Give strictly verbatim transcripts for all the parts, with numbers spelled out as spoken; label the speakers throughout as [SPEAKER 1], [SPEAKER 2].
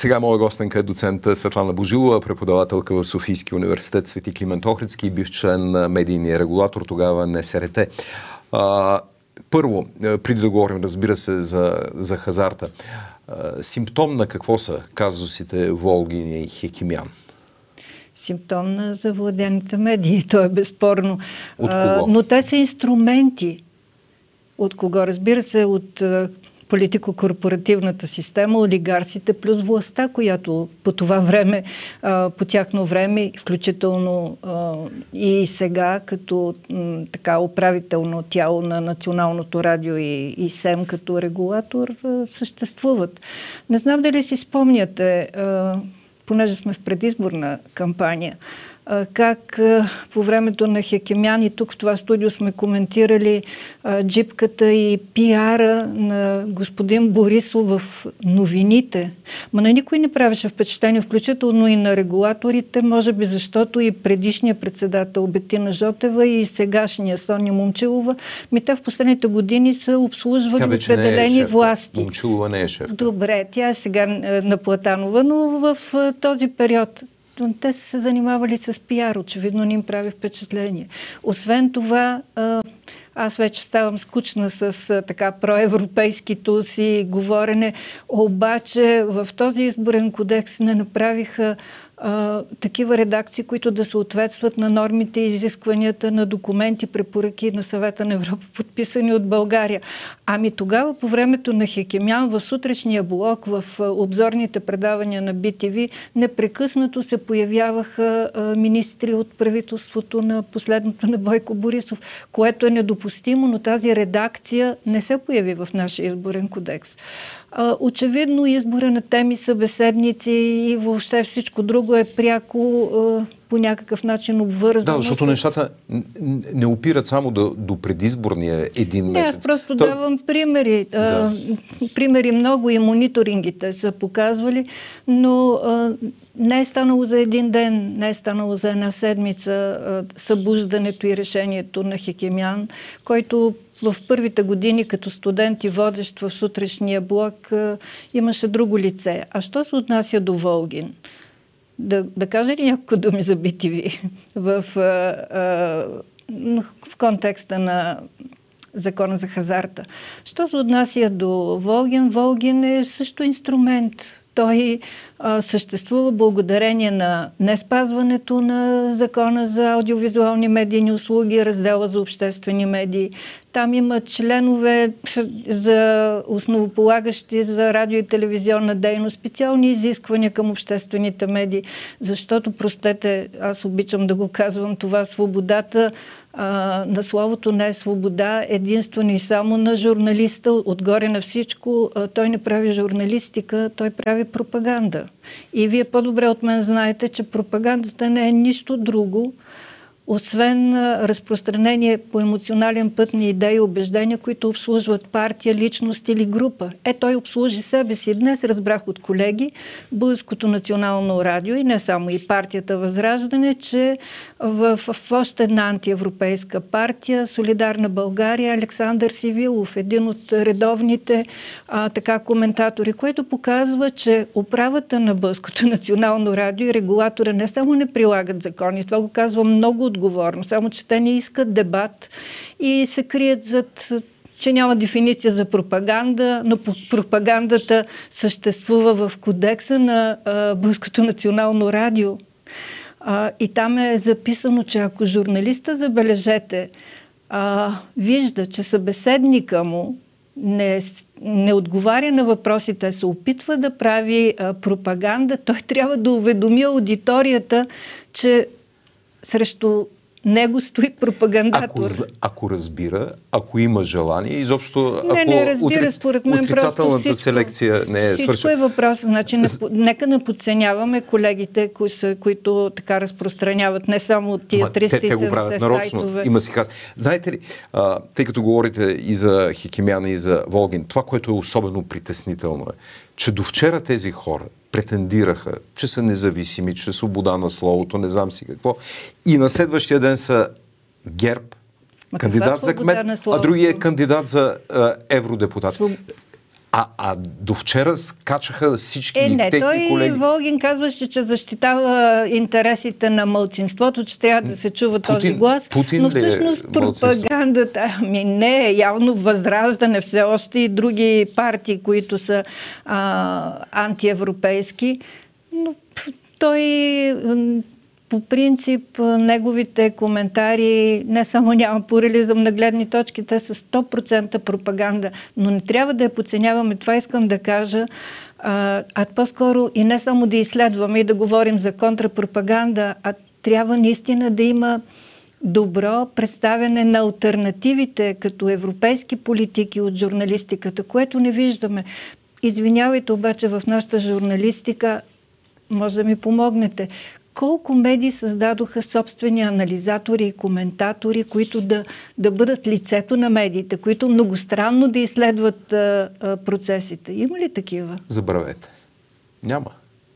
[SPEAKER 1] Сега моя гостенка е доцент Светлана Божилова, преподавателка в Софийския университет Свети Климент Охридски, бивш член на медийния регулатор, тогава НСРТ. А, първо, преди да говорим, разбира се, за, за хазарта, а, симптом на какво са казусите Волгин и Хекимян?
[SPEAKER 2] Симптом на завладените медии, то е безспорно.
[SPEAKER 1] От кого?
[SPEAKER 2] А, но те са инструменти. От кого? Разбира се, от политико-корпоративната система, олигарсите, плюс властта, която по това време, по тяхно време, включително и сега, като така управително тяло на Националното радио и, и СЕМ като регулатор, съществуват. Не знам дали си спомняте, понеже сме в предизборна кампания, как по времето на Хекимян и тук в това студио сме коментирали джипката и пиара на господин Борисов в новините. Ма на никой не правеше впечатление, включително и на регулаторите, може би защото и предишния председател Бетина Жотева и сегашния Соня Момчилова, ми те в последните години са обслужвали определени
[SPEAKER 1] е
[SPEAKER 2] власти.
[SPEAKER 1] Момчилова не е шеф.
[SPEAKER 2] Добре, тя е сега на Платанова, но в този период те са се занимавали с пиар, очевидно не им прави впечатление. Освен това, аз вече ставам скучна с така проевропейското си говорене, обаче в този изборен кодекс не направиха а, такива редакции, които да съответстват на нормите и изискванията на документи, препоръки на Съвета на Европа, подписани от България. Ами тогава, по времето на Хекимян, в сутрешния блок, в обзорните предавания на Би Ти Ви, непрекъснато се появяваха а, министри от правителството на последното на Бойко Борисов, което е недопустимо, но тази редакция не се появи в нашия изборен кодекс. А, очевидно избора на теми, събеседници и въобще всичко друго е пряко а, по някакъв начин обвързано.
[SPEAKER 1] Да, защото
[SPEAKER 2] с...
[SPEAKER 1] нещата не опират само до, до предизборния един
[SPEAKER 2] не,
[SPEAKER 1] месец.
[SPEAKER 2] аз просто
[SPEAKER 1] То...
[SPEAKER 2] давам примери.
[SPEAKER 1] Да.
[SPEAKER 2] А, примери много и мониторингите са показвали, но а, не е станало за един ден, не е станало за една седмица а, събуждането и решението на Хекимян, който в първите години като студент и водещ в сутрешния блок а, имаше друго лице. А що се отнася до Волгин? Да, да кажа ли няколко думи за Би Ти Ви в, а, а, в контекста на Закона за хазарта? Що се отнася до Волгин? Волгин е също инструмент. Той а, съществува благодарение на неспазването на Закона за аудиовизуални медийни услуги, раздела за обществени медии. Там има членове за основополагащи за радио и телевизионна дейност, специални изисквания към обществените медии, защото, простете, аз обичам да го казвам това, свободата а, на словото не е свобода единствено и само на журналиста, отгоре на всичко. А, той не прави журналистика, той прави пропаганда. И вие по-добре от мен знаете, че пропагандата не е нищо друго, освен разпространение по емоционален път на идеи и убеждения, които обслужват партия, личност или група. Е, той обслужи себе си. Днес разбрах от колеги, Българското национално радио и не само и партията Възраждане, че в, в още една антиевропейска партия, Солидарна България, Александър Сивилов, един от редовните а, така коментатори, което показва, че управата на Българското национално радио и регулатора не само не прилагат закони, това го казва много отговорно, само че те не искат дебат и се крият зад, че няма дефиниция за пропаганда, но пропагандата съществува в кодекса на а, Българското национално радио. А, и там е записано, че ако журналиста, забележете, а, вижда, че събеседника му не, не отговаря на въпросите, се опитва да прави а, пропаганда, той трябва да уведоми аудиторията, че срещу него стои пропагандатор.
[SPEAKER 1] Ако, ако разбира, ако има желание, изобщо ако
[SPEAKER 2] не, не разбира, отри... според мен
[SPEAKER 1] отрицателната
[SPEAKER 2] всичко,
[SPEAKER 1] селекция не е свършена.
[SPEAKER 2] Всичко е въпрос. Значи, не, нека не подценяваме колегите, кои са, които така разпространяват не само от тия триста и седемдесет сайтове.
[SPEAKER 1] Има си хаз. Знаете ли, а, тъй като говорите и за Хекимян и за Волгин, това, което е особено притеснително е, че до вчера тези хора претендираха, че са независими, че свобода на словото, не знам си какво. И на следващия ден са ГЕРБ, Ма кандидат за кмет, а другия е кандидат за а, евродепутат. Своб... А, а до вчера скачаха всички
[SPEAKER 2] е, не,
[SPEAKER 1] техни
[SPEAKER 2] той,
[SPEAKER 1] колеги.
[SPEAKER 2] Волгин казваше, че защитава интересите на малцинството, че трябва да се чува
[SPEAKER 1] Путин,
[SPEAKER 2] този глас.
[SPEAKER 1] Путин
[SPEAKER 2] но всъщност пропагандата, ами не, явно Възраждане все още и други партии, които са а, антиевропейски. Но той... По принцип, неговите коментари не само няма плурализъм на гледни точки, те са сто процента пропаганда. Но не трябва да я подценяваме, това искам да кажа, а, а по-скоро и не само да изследваме и да говорим за контрапропаганда, а трябва наистина да има добро представяне на алтернативите като европейски политики от журналистиката, което не виждаме. Извинявайте, обаче в нашата журналистика може да ми помогнете. Колко медии създадоха собствени анализатори и коментатори, които да, да бъдат лицето на медиите, които многостранно да изследват а, а, процесите? Има ли такива?
[SPEAKER 1] Забравете. Няма.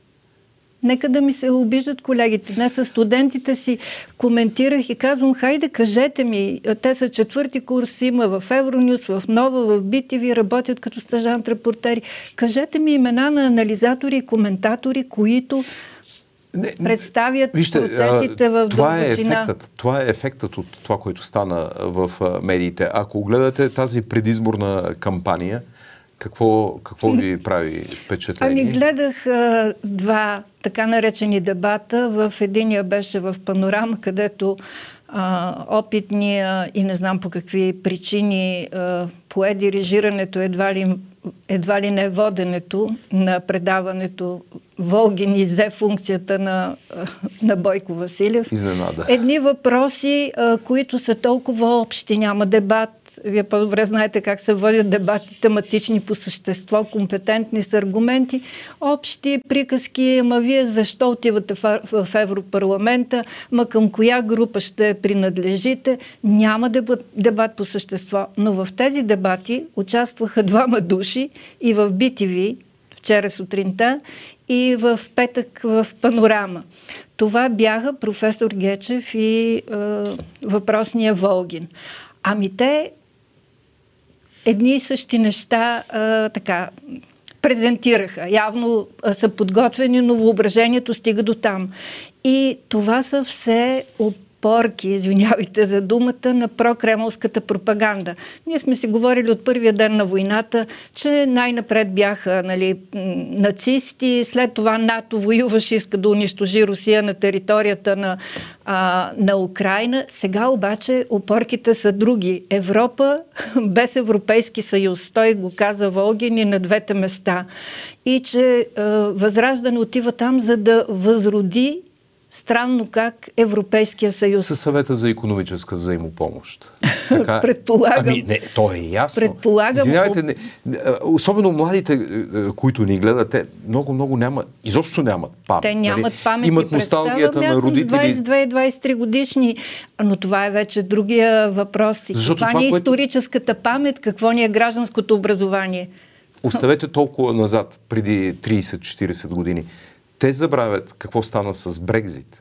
[SPEAKER 2] Нека да ми се обиждат колегите. Днес с студентите си коментирах и казвам, хайде кажете ми, те са четвърти курс, има в Евронюс, в Нова, в би ти ви, работят като стажант-репортери. Кажете ми имена на анализатори и коментатори, които не, представят вижте, процесите в
[SPEAKER 1] това
[SPEAKER 2] дълбочина.
[SPEAKER 1] Е ефектът, това е ефектът от това, което стана в медиите. Ако гледате тази предизборна кампания, какво, какво ви прави впечатление?
[SPEAKER 2] Ами гледах а, два така наречени дебата. В единия беше в Панорама, където а, опитния и не знам по какви причини а, пое дирижирането, едва ли, едва ли не воденето на предаването. Волгин взе функцията на, на Бойко Василев.
[SPEAKER 1] Изненада.
[SPEAKER 2] Едни въпроси, а, които са толкова общи, няма дебат. Вие по-добре знаете как се водят дебати, тематични по същество, компетентни с аргументи, общи приказки, ама вие защо отивате в, в Европарламента, ма към коя група ще принадлежите, няма дебат, дебат по същество. Но в тези дебати участваха двама души и в би ти ви вчера сутринта, и в петък в Панорама. Това бяха професор Гечев и е, въпросния Волгин. Ами те едни и същи неща а, така презентираха. Явно а, са подготвени, но въображението стига до там. И това са все опорки, извинявайте за думата, на прокремълската пропаганда. Ние сме си говорили от първия ден на войната, че най-напред бяха, нали, нацисти, след това НАТО воюваше, иска да унищожи Русия на територията на, а, на Украйна. Сега обаче опорките са други. Европа без Европейски съюз. Той го каза Волгин и на двете места. И че а, Възраждане отива там, за да възроди странно как Европейския съюз.
[SPEAKER 1] Със съвета за икономическа взаимопомощ. Така...
[SPEAKER 2] Предполагам.
[SPEAKER 1] Ами, не, то е ясно.
[SPEAKER 2] Предполагам.
[SPEAKER 1] Извинявайте, не, особено младите, които ни гледат, те много, много нямат, изобщо нямат памет.
[SPEAKER 2] Те нямат
[SPEAKER 1] нали?
[SPEAKER 2] памет.
[SPEAKER 1] Имат носталгията на родители.
[SPEAKER 2] двайсет и две - двайсет и три годишни, но това е вече другия въпрос.
[SPEAKER 1] Защото
[SPEAKER 2] това, това ни е което... историческата памет, какво ни е гражданското образование.
[SPEAKER 1] Оставете толкова назад, преди трийсет - четирийсет години. Те забравят какво стана с Брекзит.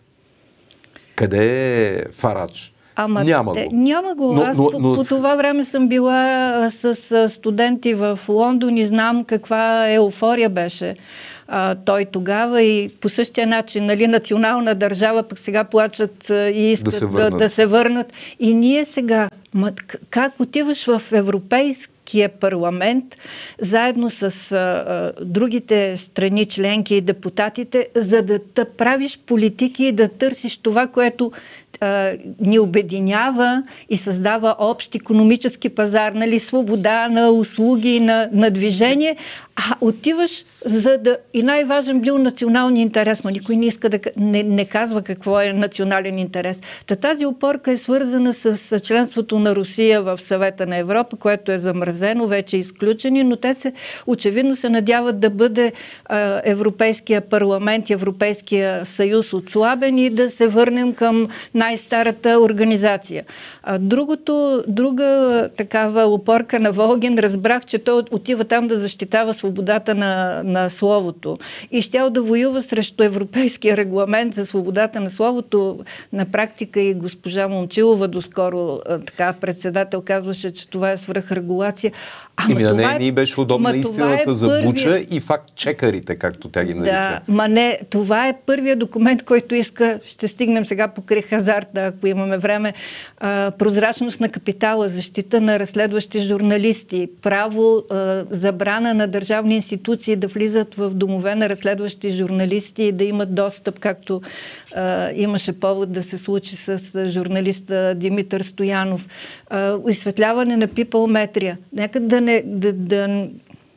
[SPEAKER 1] Къде е Фарадж?
[SPEAKER 2] Ама
[SPEAKER 1] няма
[SPEAKER 2] те,
[SPEAKER 1] го.
[SPEAKER 2] Няма го.
[SPEAKER 1] Но,
[SPEAKER 2] Аз
[SPEAKER 1] но,
[SPEAKER 2] по,
[SPEAKER 1] но...
[SPEAKER 2] по това време съм била с, с студенти в Лондон и знам каква еуфория беше а, той тогава и по същия начин, нали, национална държава, пък сега плачат а, и искат
[SPEAKER 1] да се,
[SPEAKER 2] да, да се върнат. И ние сега, ма, как отиваш в Европейския парламент, заедно с а, а, другите страни, членки и депутатите, за да, да правиш политики и да търсиш това, което а, ни обединява и създава общ икономически пазар, нали, свобода на услуги, на, на движение, а отиваш за да... И най-важен бил националния интерес, но никой не иска да... Не, не казва какво е национален интерес. Та тази опорка е свързана с членството на Русия в Съвета на Европа, което е замразено, вече изключени, но те се очевидно се надяват да бъде а, Европейския парламент, Европейския съюз отслабен и да се върнем към най-старата организация. А, другото, друга такава опорка на Волгин, разбрах, че той отива там да защитава свободата на, на словото и щял да воюва срещу Европейския регламент за свободата на словото. На практика и госпожа Момчилова доскоро, така, председател, казваше, че това е свръхрегулация. информация. Ама
[SPEAKER 1] Ими на
[SPEAKER 2] това
[SPEAKER 1] нея
[SPEAKER 2] е,
[SPEAKER 1] ни беше удобна
[SPEAKER 2] ма
[SPEAKER 1] истината
[SPEAKER 2] е
[SPEAKER 1] за
[SPEAKER 2] първия...
[SPEAKER 1] Буча и факт-чекарите, както тя ги нарича.
[SPEAKER 2] Да, ма не, това е първият документ, който иска, ще стигнем сега покрай хазарта, ако имаме време, а, прозрачност на капитала, защита на разследващи журналисти, право, а, забрана на държавни институции да влизат в домове на разследващи журналисти и да имат достъп, както а, имаше повод да се случи с журналиста Димитър Стоянов. А, изсветляване на пипълметрия. Нека да не... Да, да,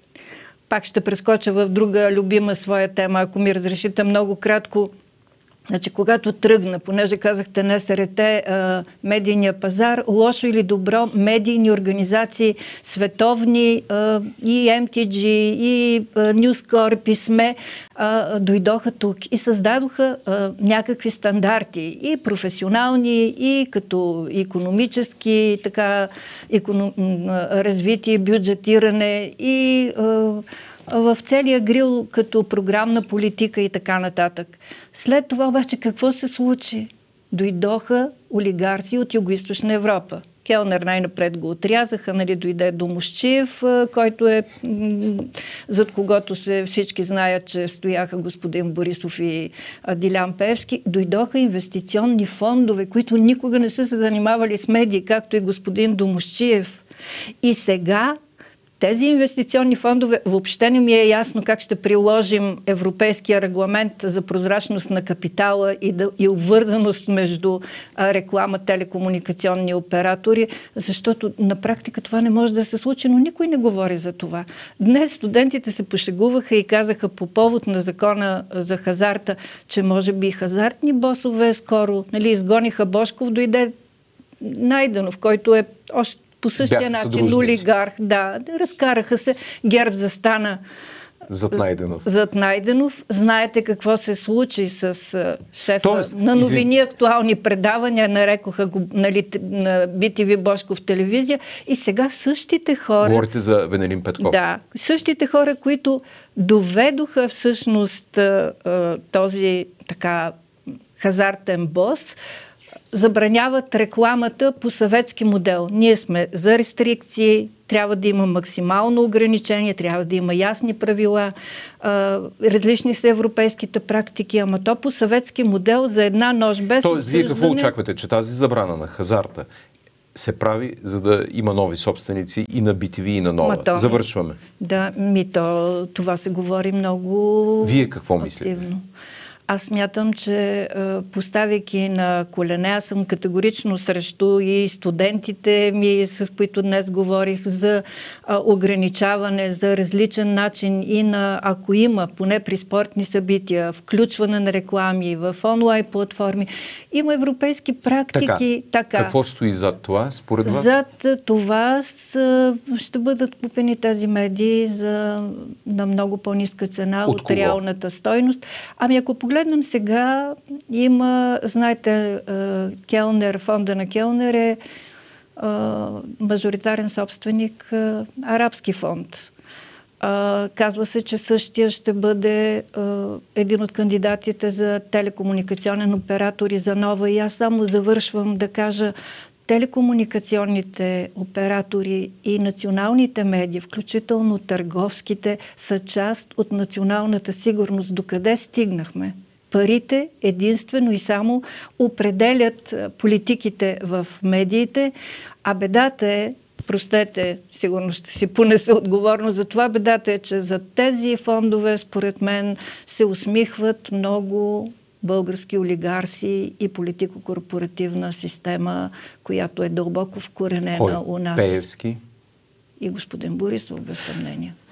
[SPEAKER 2] пак ще прескоча в друга любима своя тема, ако ми разрешите много кратко. Значи, когато тръгна, понеже казахте Н С Р Т, медийния пазар, лошо или добро, медийни организации, световни, и М Т Г, и Нюз Корп, и С М Е, дойдоха тук и създадоха някакви стандарти, и професионални, и като икономически, така, иконом... развитие, бюджетиране, и в целия грил като програмна политика и така нататък. След това обаче какво се случи? Дойдоха олигарси от Югоизточна Европа. Келнер най-напред го отрязаха, нали, дойде Домусчиев, който е, зад когото се всички знаят, че стояха господин Борисов и Дилян Пеевски. Дойдоха инвестиционни фондове, които никога не са се занимавали с медии, както и господин Домусчиев. И сега тези инвестиционни фондове, въобще не ми е ясно как ще приложим европейския регламент за прозрачност на капитала и, да, и обвързаност между а, реклама, телекомуникационни оператори, защото на практика това не може да се случи, но никой не говори за това. Днес студентите се пошегуваха и казаха по повод на закона за хазарта, че може би хазартни босове скоро, нали, изгониха Божков, дойде Найденов, който е още по същия
[SPEAKER 1] Бяха
[SPEAKER 2] начин олигарх, да, разкараха се, ГЕРБ застана
[SPEAKER 1] зад Найденов.
[SPEAKER 2] Зад Найденов. Знаете какво се случи с шефа
[SPEAKER 1] Тоест,
[SPEAKER 2] на новини,
[SPEAKER 1] извин...
[SPEAKER 2] актуални предавания, нарекоха го, нали, на Би Ти Ви Божков телевизия, и сега същите хора...
[SPEAKER 1] Говорите за Венелин Петков.
[SPEAKER 2] Да, същите хора, които доведоха всъщност този така хазартен бос, забраняват рекламата по съветски модел. Ние сме за рестрикции, трябва да има максимално ограничение, трябва да има ясни правила, а, различни са европейските практики, ама то по съветски модел за една нощ без
[SPEAKER 1] Тоест,
[SPEAKER 2] обсъждане...
[SPEAKER 1] вие какво очаквате, че тази забрана на хазарта се прави, за да има нови собственици и на Би Ти Ви, и на Нова? То, Завършваме.
[SPEAKER 2] Да, ми то, това се говори много...
[SPEAKER 1] Вие какво
[SPEAKER 2] активно.
[SPEAKER 1] Мислите?
[SPEAKER 2] Аз смятам, че поставяйки на колене, аз съм категорично срещу и студентите ми, с които днес говорих, за ограничаване, за различен начин и на, ако има, поне при спортни събития, включване на реклами в онлайн платформи. Има европейски практики.
[SPEAKER 1] Така.
[SPEAKER 2] така.
[SPEAKER 1] Какво стои зад това, според вас?
[SPEAKER 2] Зад това с, ще бъдат купени тези медии за, на много по-ниска цена от, от реалната стойност. Ами ако погледнем сега, има, знаете, Келнер, фонда на Келнер е мажоритарен собственик, арабски фонд. Казва се, че същия ще бъде един от кандидатите за телекомуникационен оператор и за Нова. И аз само завършвам да кажа, телекомуникационните оператори и националните медии, включително търговските, са част от националната сигурност. Докъде стигнахме? Парите единствено и само определят политиките в медиите, а бедата е, простете, сигурно ще си понеса отговорност за това, бедата е, че за тези фондове, според мен, се усмихват много български олигарси и политико-корпоративна система, която е дълбоко вкоренена
[SPEAKER 1] Кой?
[SPEAKER 2] у нас.
[SPEAKER 1] Пеевски?
[SPEAKER 2] И господин Борисов, без съмнение.